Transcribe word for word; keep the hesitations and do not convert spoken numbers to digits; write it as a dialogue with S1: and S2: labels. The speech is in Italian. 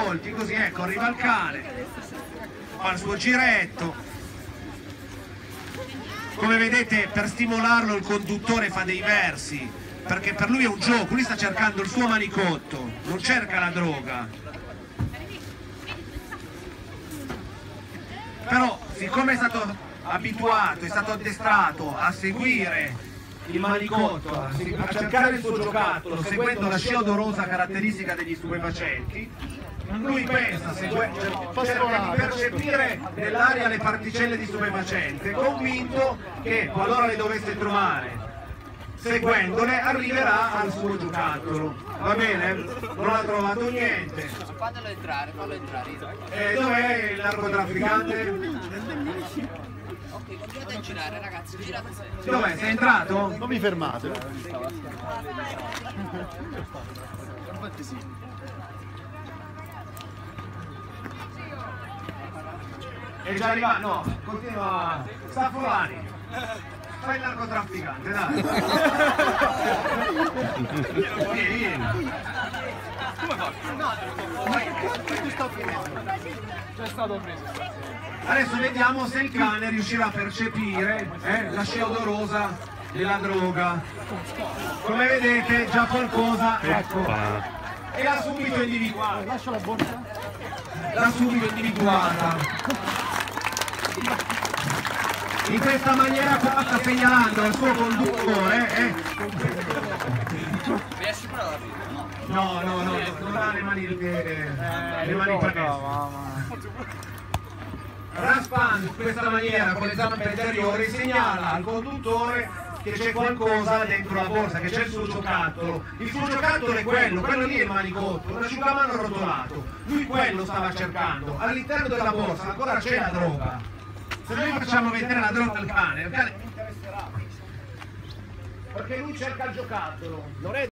S1: volti, così ecco, arriva il cane, fa il suo giretto. Come vedete, per stimolarlo il conduttore fa dei versi, perché per lui è un gioco, lui sta cercando il suo manicotto, non cerca la droga. Però siccome è stato abituato, è stato addestrato a seguire il manicotto, a, a cercare il suo giocattolo seguendo la scia odorosa caratteristica degli stupefacenti, lui pensa, segue, cerca di percepire nell'aria le particelle di stupefacente, convinto che qualora le dovesse trovare seguendole arriverà al suo giocattolo. Va bene? Non ha trovato niente.
S2: Fatelo entrare, fallo entrare.
S1: E dov'è il narcotrafficante?
S2: Ok, continuate a girare ragazzi, girate.
S1: Dov'è? Sei entrato?
S3: Non mi fermate.
S4: Infatti sì.
S1: È già arrivato? No, continua. Sta fuori. Fai il narcotrafficante, dai. Vieni, vieni.
S4: Come fa? No, ti sto finendo. Già è stato preso.
S1: Adesso vediamo se il cane riuscirà a percepire eh, la scia odorosa della droga. Come vedete già qualcosa, ecco, e l'ha subito individuata.
S3: Lascia la borsa.
S1: L'ha subito individuata. In questa maniera qua sta segnalando al suo conduttore. Eh.
S2: Riesci però alla fine?
S1: No, no, no, non ha le mani, le, le mani prese. Raspan in questa maniera con le zampe anteriori segnala al conduttore che c'è qualcosa dentro la borsa, che c'è il suo giocattolo. Il suo giocattolo è quello, quello lì è il manicotto, un asciugamano arrotolato. Lui quello stava cercando. All'interno della borsa ancora c'è la droga. Se noi facciamo vedere la droga al cane, il cane non interesserà. Perché lui cerca il giocattolo.